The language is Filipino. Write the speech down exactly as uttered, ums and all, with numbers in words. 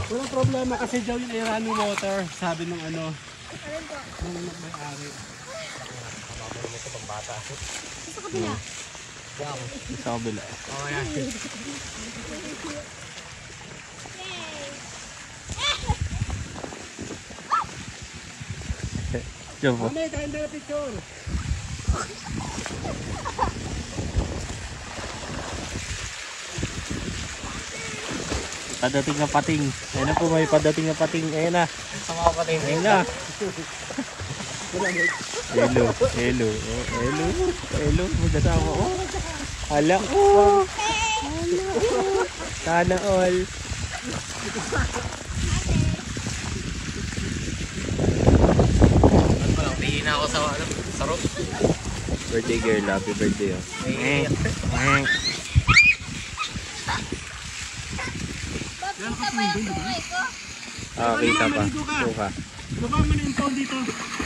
Walang problema kasi daw yun ay running water. Sabi nung ano. Nung may-ari. Mababalo mo ito pang bata. Sa kabila. Sa kabila. Oo yan. Diyan po. Mami, kain na picture. Padating na pating. Ayan na po, may padating na pating. Ayan na. Sa mga pating. Ayan na. Hello. Hello. Oh, hello. Hello. Magkasama. Oh. Hala. Oh. Sana all. Ano pa lang, tingin na ako sa ano, sa roof. Birthday girl. Happy birthday. Oh. Eh. Bakit pa yung tungay ko? Ah, kita pa. Suka. Baba mo na yung phone dito.